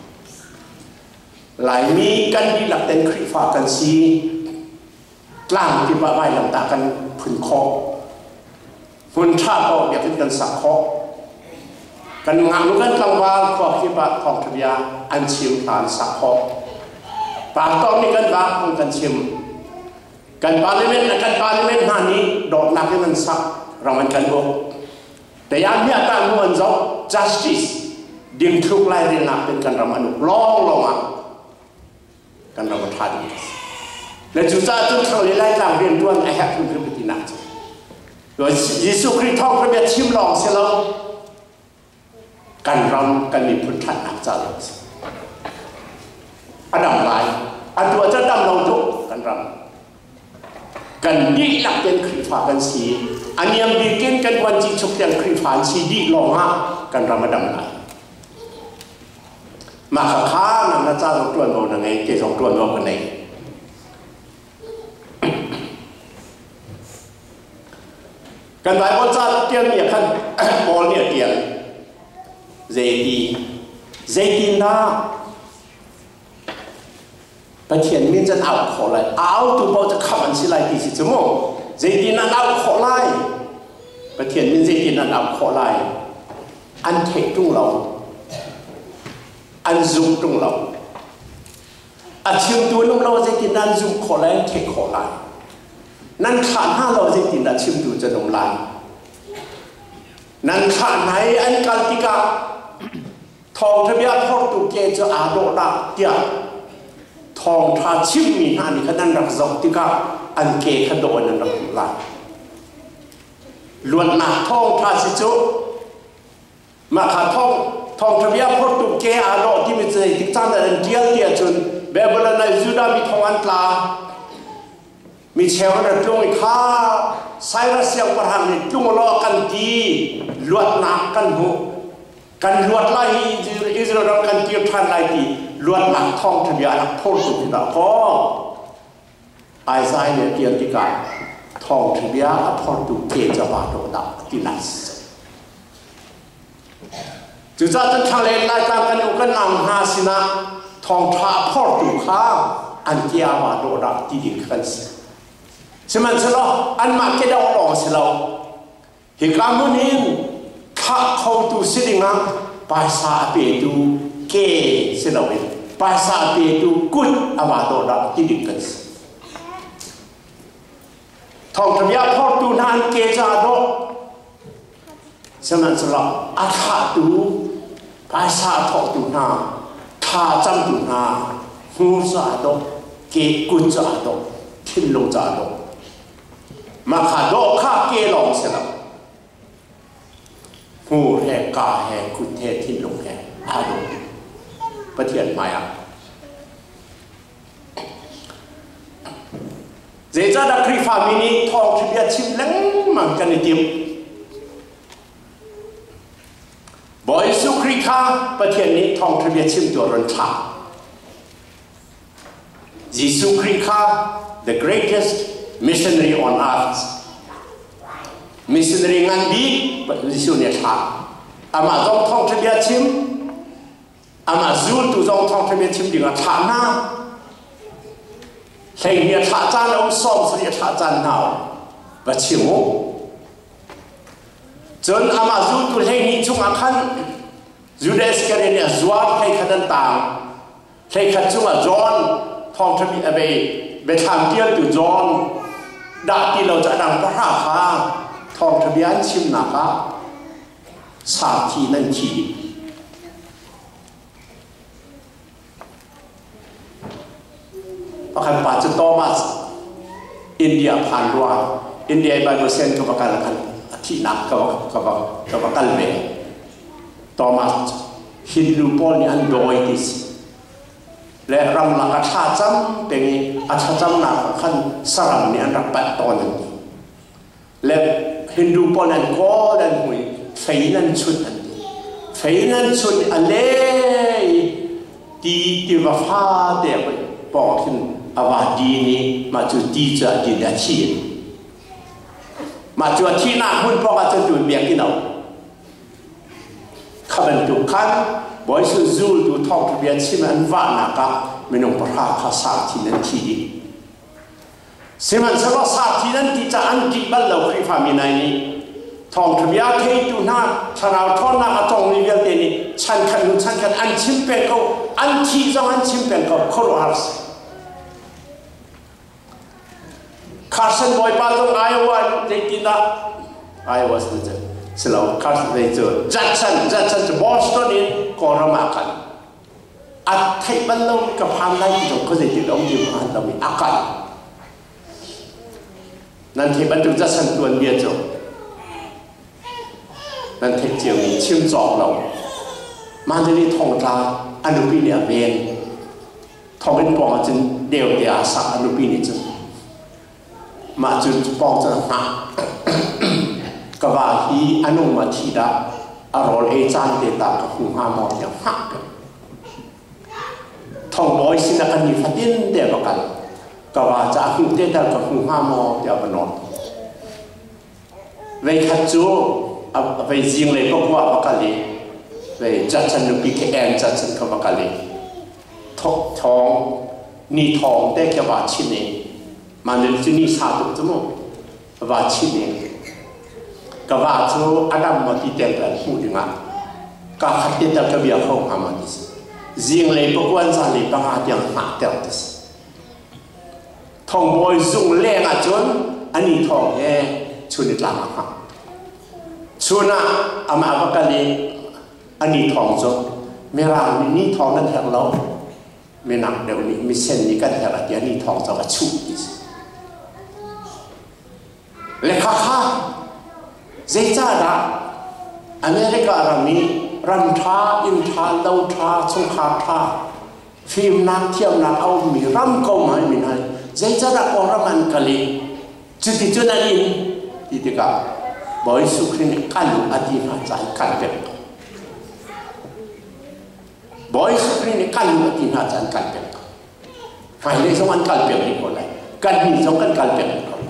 Speaker 1: หลายมีกันที่หลักเต็นคริฟ้ากันซีกล้ามที่ว่าใบลำตากันพื้นคอหุ่นชาก็อยากเป็นกันสักคอกันงานกันกลางวันขอคิดว่าของทวีอันชิมฐานสักคอปากต้องมีกันบ้างของกันชิมกันปาลิเมนต์หานี้ดอกนักที่มันสักเรามันกันโบแต่ยังมีอาการมันจะ justice ดึงทุกไล่เรียนนักเป็นกันเรามันร้องลงมากันเราทานและจุดจ้าจุดเขาเลยไล่กลางเรียนด้วนไอ้แฮปปี้คือปฏินักโดยยิสุคริสต์ท่องพระเบียร์ชิมลองเสียแล้วกันรำกันมีพุทธะนักจ้าเลยอันดับหลายอันตัวจะดำเราทุกกันรำกันดีหลักเป็นคริฟ้ากันสีอันยังดีเก่งกันวันจีชุกยังคริฟ้าสีดีลงฮะกันรำมาดำหลายมาข้านั่นจ้าต้องตรวจโน่นไงเกี่ยวกับตรวจโน่นกันไหนกันหลายคนจ้าเตียนเนี่ยขั้นบอลเนี่ยเตียนเจดีน่าประเทศมินจะเอาขออะไรเอาตัวบอลจะขับมันสิไรที่สิจมูกเจดีน่าเอาขออะไรประเทศมินเจดีน่าเอาขออะไรอันเทตุ้งเราอันซุ่มตรงเราอาชิมตัวนุ่มเราจะกินนั่นซุ่มขอแรงเทขอลายนั่นขาดห้าเราจะกินอาชิมตัวจะนมลายนั่นขาดไหนอันการติกาทองทะเบียนพอตุเกจะอาโดดาเดียทองทาชิมมีหานี่ขนาดรักษาติกาอันเกขโดนนั่นรักลายล้วนหนาทองทาสิจุมาขาทองทะเบียนพอตุเกอาโดที่มีใจติดตั้งแต่เดียวจนแบบนั้นในจุดามีทองอันปลามีเชลล์ตรงอีกข้าไซรัสยังประหารนี่จุงล้อกันดีลวดหนักกันหูกันลวดไล่อิสราเอลกันเกี่ยวทันไล่ดีลวดหนักทองทะเบียนโทษสุดที่ละพอไอ้ไซเนี่ยเกี่ยวที่การทองทะเบียนพอตุเกจะบาดโดดที่นั่นจุดจ้าจะทางเลนไล่การกันอยู่กันนำหาสินะทองทาพอตุข้าอันเกี่ยวบาดโดดที่ดินกันใช่ไหมสิเราอันมาเกดเอาหล่อสิเราเหตุการณ์นี้ข้าเขาดูสิ่งนั้นภาษาเปิดูเกสิเราเป็นภาษาเปิดูกุดอาบาโดดที่ดินกันทองทะเบียนพอตูนานเกจาโดสมันสละอาถาตูภาษาทอตูนาทาจำตูนาหูจาโดเกกุจาโดทิลโลจาโดมาขาโดข้าเกลองเสละหูแหกกาแหกกุเททิลโลแหกอาโดประเทศมายาเจจ้าดักครีฟามินีทองทะเบียนชิมเล้งมันกันในทีมบอยสุครีคาประเทศนี้ทองทะเบียนชิมตัวรันทายิสุครีคา the greatest missionary on earth missionary งานดียิสุเนี่ยทาอามาต้องทองทะเบียนชิมอามาจูลตุจงทองทะเบียนชิมดีกว่าทานาใครเนี่ยท่าจานเอาซ้อมสิเนี่ยท่าจานหนาวบัดชิวจนอามาจูตุเล่นี้จุงอาคันยูเดสกันเนี่ยจวบให้ขันต่างให้ขันจุงอาจอนทองทะเบียนไปทำเกี่ยวตุจอนดาที่เราจะดังพระราคาทองทะเบียนชิมนะคะสาทีนั่นทีประกันปัจจุบันมาอินเดียผ่านรัวอินเดียบางเปอร์เซ็นต์ก็ประกันที่นักก็ประกันเลยต่อมาฮินดูปอลนี่อันโดยที่และรำลักอาชาจำเป็นอาชาจำนักขันสรัมนี่อันรับปัดตอนนึงและฮินดูปอลนั้นก็ดันหุยไฟนั้นชุดอันไฟนั้นชุดอันเล่ที่ว่าฟ้าเด็กปอกขึ้นอาวาดีนี้มาจุดดีจะดีได้ที่มาจุดที่น่าหุ่นปอกจะจุดเบียงที่เราข้าเป็นจุดขันบอยสุจูลดูทองทะเบียนชิมันว่านักไม่นงประหารข้าสาที่นั่นที่สิมันสละสาที่นั่นที่จะอันที่บัลลังคริฟามินัยนี้ทองทะเบียนที่ดูน่าชนะทอนนักจงนิเวศเดนี่ฉันกันอันชิมเป็นเขาอันที่จะอันชิมเป็นเขาโคโรฮัสCarson boy patong Iowa jadi tak Iowa saja selalu Carson itu Jackson ke Boston ni korang makan atai balau kepandai itu kau jadi orang di mana tapi akan nanti bantu Jackson tuan dia tu nanti dia cium jauh lau mana ni thong ta anu pilih aben thong ini pun macam dia asal anu pilih tuมาจุดปองจะหนักกว่าที่อนุมาทีดาอารมณ์เอจานเดต้ากับหูหามออย่างหักทองบอยสินักนิฟัดินเดียวกันกว่าจะหูเดต้ากับหูหามอเดียวกันนอนเวคัจจูเวจิงเลยก็ว่าบักกะลีเวจัดฉันนุปีเคแอนจัดฉันกับบักกะลีทองนี่ทองได้แค่ว่าชิ้นนี้มันจะนี่สาธุจมูกว่าชิ้นนี้ก็ว่าจูอาดัมมาที่เต็มเลยหูดึงอ่ะก็ขัดเต็มกับเบียร์เขาหามาดิจิงเลยพวกวันจันทร์เลยบางอาทิตย์หาเต็มดิทองบอยจุงเล่งอ่ะจนอันนี้ทองชุนิดละมาครับชุน่ะอามาบักกะลีอันนี้ทองจนเมื่อเรานี่ทองนั่นแทงเราไม่หนักเดี๋ยวนี้มีเส้นนี้กันแทงเดี๋ยวนี้ทองจะมาชุบดิเลขาข้าเจจ้าดาอเมริกาเรามีรันทราอินทราดาวทราสงคราทราฟิล์มนักเที่ยวนักเอามีรำก็ไม่มีอะไรเจจ้าดาorangมันกะลีจุดที่จุดนั้นที่ที่กับบอยสุขนี่กันอดีตใจกันเป็นบอยสุขนี่กันอดีตใจกันเป็นฝ่ายในสวรรค์กันเป็นอีกคนเลยกันมีสองกันเป็นอีกคน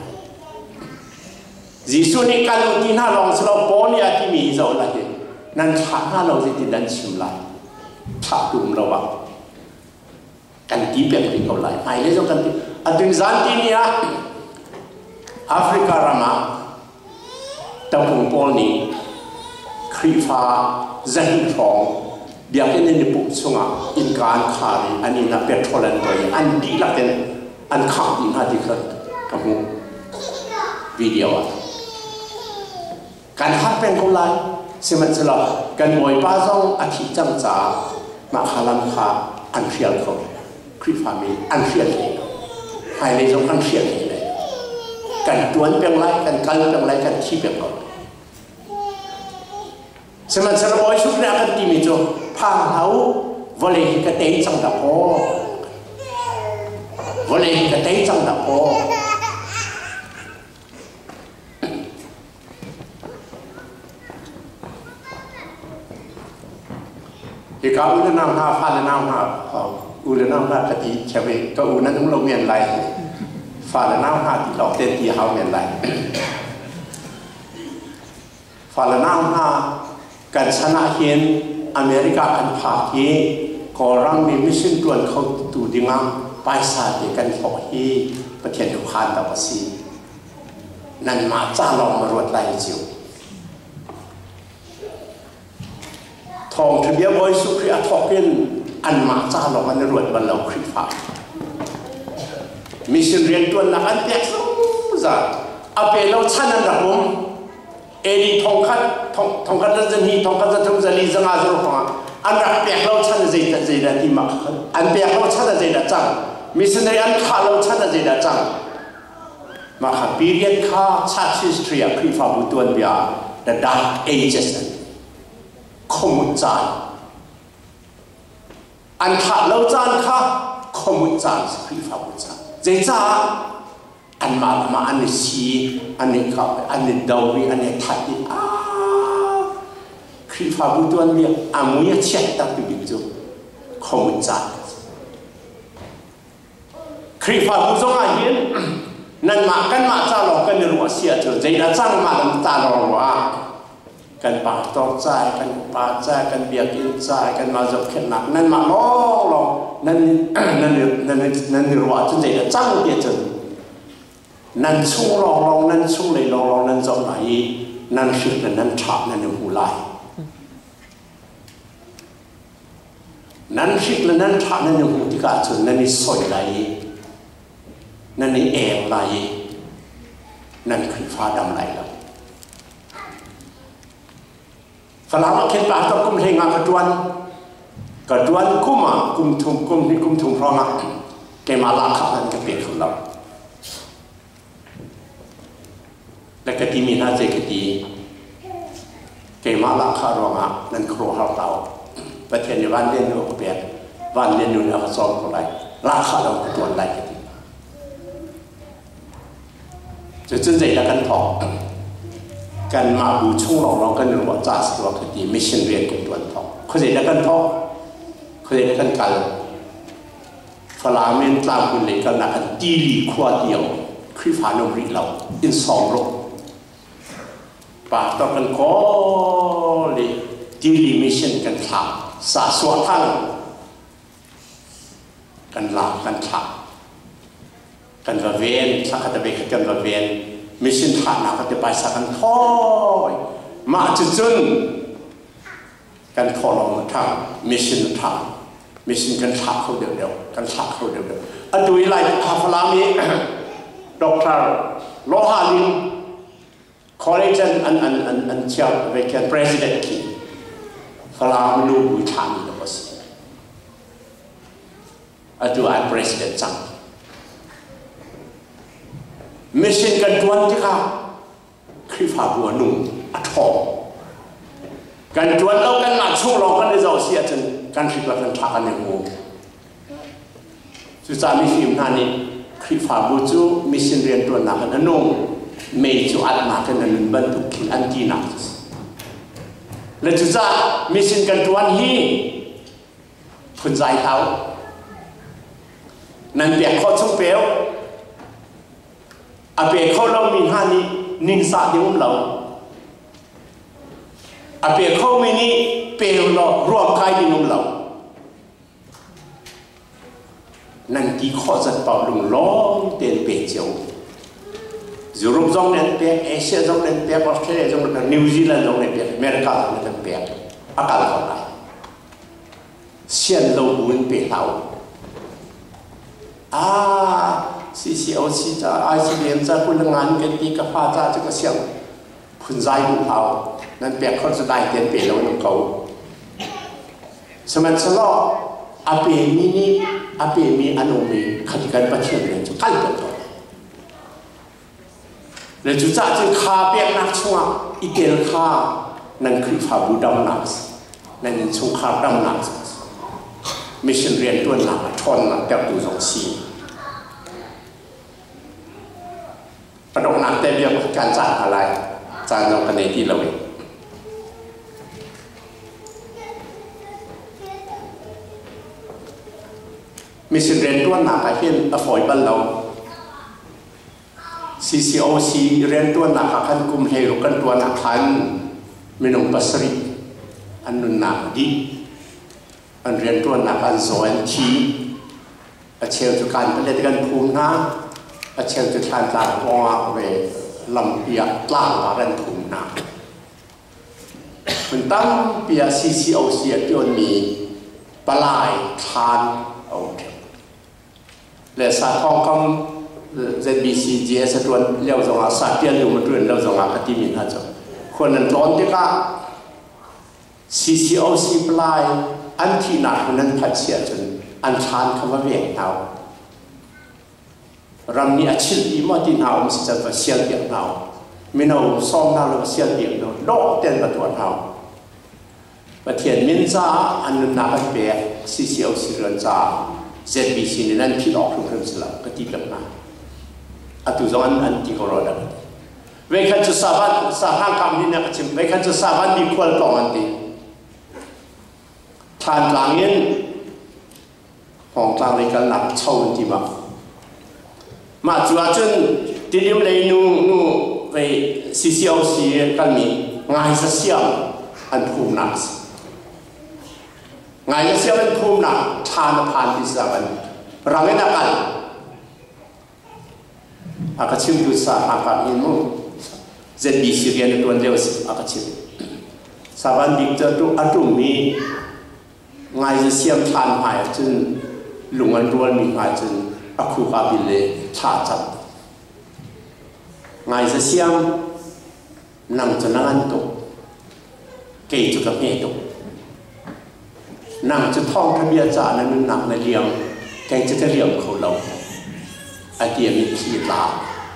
Speaker 1: ยิสุนี่การลงที่น่าลองสโลปนี่อาที่มีจะอะไรนั่นชาหน้าเราจะติดดันชิมไหลชาดุมเราว่ากันที่เป็นที่เขาไหลไอ้เรื่องกันที่อันที่ซันที่นี่แอฟริการามาตะปุ่งปอนี่ครีฟ้าเส้นทองเดี๋ยวนี้ในปุ่งสงะอินการขารีอันนี้นับเป็นโทรเลนตัวอันดีละเป็นอันขาดดีน่าดีขึ้นกับมูวิดีโอการฮักเป็นคนไรสมัยสลับกันบ่อยป้าต้องอธิจังจ๋ามาขลังขาอันเชียร์เขาคริสฟามีอันเชียร์เลยภายในตรงอันเชียร์เลยกันดวนเป็นไรกันกันเป็นไรกันขี้เป็นคนสมัยสลับบ่อยสุดแล้วกันที่มีโจพาเขาวอลเลย์กระเตงจังดับพอวอลเลย์กระเตงจังดับพอที่เขาอุลน้ำหน้าฟ้าและน้ำหน้าอุลน้ำหน้ากะทิเฉยก็อุลนั้นเราเมียนไรฟ้าและน้ำหน้าที่เราเต้นที่เขาเมียนไรฟ้าและน้ำหน้าการชนะเห็นอเมริกาอันผ่าที่ก่อร่างมีมิชชั่นด่วนเขาตูดิงามไปสาธิกันขอที่ประเทศทุกขานตะวันซีนั่นมาจ้าลองมารวดไล่จิ๋วทองทะเบียนบอยสุขรีอาทอกเกนอันมาจ้าลองมันรวดบรรลุคริฟ้ามิชชั่นเรียนตัวนักอันเปียกสู้จ้าอาเปเราชันนันดับผมเอดีทองคัดจะนีทองคัดจะทงจะลีจะงาจะรู้ฟังอันรักเปียกเราชันจะได้ที่มาอันเปียกเราชันจะได้จังมิชชั่นเรียนข้าเราชันจะได้จังมาขับปีเรียนข้าชาติฮิสตรีคริฟ้าบุตรเบีย the dark ages ขมุจานอันข้าเราจานข้าขมุจานคริฟ้าบุตรเจ้าจ้าอันมาอันนี้ชีอันนี้ขับอันนี้ดาวรีอันนี้ทัดดีคริฟ้าบุตรเบียอามุยเช็ดตักบิจูขมุจานคริฟ้าบุตรอาเห็นนั่นมากันมาจ้าหลอกกันในรัวเสียเถอะใจน่าจ้างมาตั้งตาหลอกว่ากันป่าตอกใจกันป่าใจกันเบียดอินใจกันมาจบเข็นหนักนั่นมาล้อหลอกนั่นรัวจนใจน่าจ้างเบียดจนนั่นชุ่งลองนั่นชุ่งเลยลองนั่นจบไหนนั่นชุดนั่นฉับนั่นหูไหลนั่นชุดนั่นฉับนั่นหูที่กาจนนั่นสอยไหลนั่นนี่เอวไหลนั่นคือฟ้าดำไหลแล้วฝรั่งเราเขียนปากต้องกุมเฮงากระดวนกุมกุมทุ่งพร้อมเกมาลาขับนั่นก็เปลี่ยนของเราและกติมีน่าจะกติเกมาลาขับรองนั่นครัวเราประเทศในวันเล่นเราเปลี่ยนวันเล่นอยู่ในอักษรอะไรลาขับเรากระดวนไหลกติจะจนใจละกันพอกันมาบูช่วงเรากันหรือว่าจ่าสิว่าคดีมิชชั่นเรียนกับตัวทองเขาใจละกันพอเขาใจละกันกันฝรั่งเมนตามคุณเลยกันนักตีลีขวดเดียวคริฟานอมริเราอินสองโลป่าต้องกันก็เลยตีลีมิชชั่นกันทับสาสวะทั้งกันหลับกันทับกันระเวนสักแต่เบกกันระเวนมิชชั่นฐานนักแต่ไปสักกันท้อยมาจุนกันทอลงมาทำมิชชั่นทำมิชชั่นกันทักเขาเดียวกันทักเขาเดียวอันดูอีไลพาฟลามีดร.โลฮาลินคอลเลจอันเชียวเวกันประธานคีฟลามีดูบุญทามีดอกสิอันดูอันประธานจังมิชชั่นกันดวนที่ค่ะคริฟาบัวนุ่งอัดหอมกันดวนเรากันมาช่วงเรากันในเจ้าเสียจนกันคิดว่ากันทักกันในหัวสุดท้ายมีฟิล์มนั่นนี่คริฟาบัวจูมิชชั่นเรียนตัวนักนั่นนุ่งเมย์จูอัดมากันนั่นบรรทุกขินอันดีนักและสุดท้ายมิชชั่นกันดวนฮีพุ่นใจเขานั่นเปียกข้อช่องเปลวอาเปเขาเรามีห้านี้นินสาเดียวเราอาเปเขาไม่นี่เปลเรารวมกายดินุมเรานั่นที่ข้อจัดเป่าลุงล้อมเต็นเปเจียวยุโรปจงเน้นเปียกเอเชียจงเน้นเปียกออสเตรเลียจงเน้นนิวซีแลนด์จงเน้นเปียกอเมริกาจงเน้นเปียกอากาศเขาไหนเชียนเราบุญเปียกเรา CCOC จ้า ICBM จ้าคุณงานกันตีกับพาจ้าจะก็เสียงคุณใจดูเขานั่นเปียกคนสุดท้ายเตียนเปลี่ยนแล้วมันเขาสมัยสลออาเปมีนี่อาเปมีอนุมีขัดกันประเทศเลยจุดกันตัวเลยจุดจ้าจึงคาเปียกนักช่วงอีเกลคานั่นคือฟาบูดำนักนั่นช่วงคาดำนักมิชชั่นเรียนตัวหนักชนหนักแต่ตัวสองสีประดงหนักแต่เรียกการจ่ายอะไรจ่ายเรากันในที่เราเองมิชชั่นเรียนตัวหนักไอ้เห็นอฟอยบ้านเรา CCOC เรียนตัวหนักขันกุมเฮรุกันตัวหนักขันมินงปัสริอันนุนหนักดีอันเรียนตัวหนักอันโซนทีอาเชลจุการผลิตกันภูมิน้ำอาเชลจุการจากวัวเวลำเปียกล่างมาเรียนภูมิน้ำมันตั้งเปีย CCOC ที่มันมีปลายทานโอเคและสาทองคำ ZBC GS ตัวเลี้ยวส่งอาสาเตียนอยู่มาตัวเลี้ยวส่งอาคติมินฮะจ๊ะคนนั้นร้อนที่ก็ CCOC ปลายอันที่หนักนั้นพัดเสียจนอันชานคำว่าเวียงเท้ารำนี้อาชีพอีมาที่เท้ามันจะเสียเดียงเท้าไม่เอาซ้อมเท้าแล้วเสียเดียงเท้าดอกเต้นมาตัวเท้าประเทศมินซ่าอันนั้นนักเบีย CCOC เรือนจ้า ZBC นี่นั่นพี่ออกทุกคนสลับก็ตีกันมาอัตุจงอันที่เขารอดับเวคันจะสาบันสาหังคำนี้นะจิมเวคันจะสาบันมีควอลตองอันที่ทานกลางเงินห้องกลางในการหนักเช่าที่มาจัวจนที่เดียวเลยนูไป CCOC กันมีงานเสียงอันภูมิหนักงานเสียงอันภูมิหนักทานผ่านที่สาบันรังเงินนักกันอากาศชิมดูสาหากอินมุZBC เรียนตัวเดียวอากาศชิมสาบันดิกจะดูอันตรงนี้งานเสียงทานหายจนหลงอันรวนมีหายจนอัคุกาบิเลชาจับงานเสียงนั่งจนนั่งอันตุเกยจุกับเมตุนั่งจะท่องทะเบียนจ่านั้นหนักในเลี้ยงแกงจะเลี้ยงเขาเราไอเดียมีขีดลา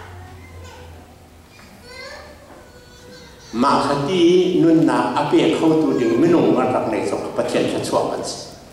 Speaker 1: มาคดีนุ่นนาอาเปียเข้าตัวดึงไม่ลงมาจากในสองประเทศชัวร์กัน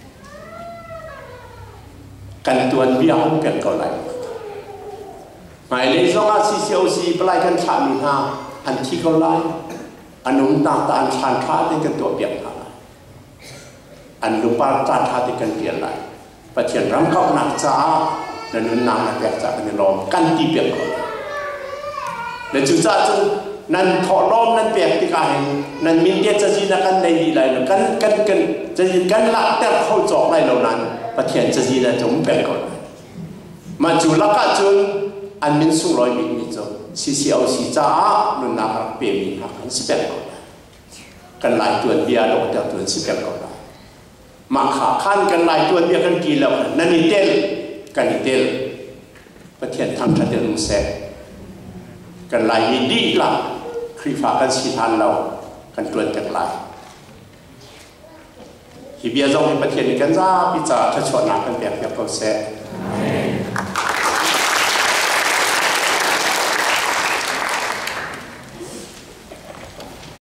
Speaker 1: กันตัวเบี้ยห้องเปลี่ยนเก่าไหลหมายเลขสองCCOC ปลายกันชามีนาอันที่เก่าไหลอันนุ่มตาตาอันชานท้าที่กันตัวเปลี่ยนอะไรอันลุงปาตาท้าที่กันเปลี่ยนอะไรประเทศรำเข้าหนักจ้าและนุ่นนางนักแบกจากกันรอมกันที่เปลี่ยนก่อนและจุดจ้าจนนั่นถอดล้อมนั่นเปียกที่กายนั่นมินเดียจะจีนกันในดีเลยกันจะจีนกันละแต่เข้าจอกในเหล่านั้นประเทศจะจีนจะมุ่งเปียกก่อนมาจุลักก็จนอันมินสุรอยมินมิจงCCOC จ้านุ่นนักเปียมีหักกันสิเปียกก่อนกันหลายตัวเบียร์ดอกแต่ตัวสิเปียกก่อนมาขาขั้นกันหลายตัวเบียร์กันกี่แล้วนั่นนี่เต้นกันนี่เต้นประเทศทำทันเดินเสร็จกันหลายดีหลักครีฟ้ากันสีทานเรากันตัวจากหลายฮิเบียจงในประเทศนี้กันจ้าพิจารณาชดนักกันแบบเขาเสร็จ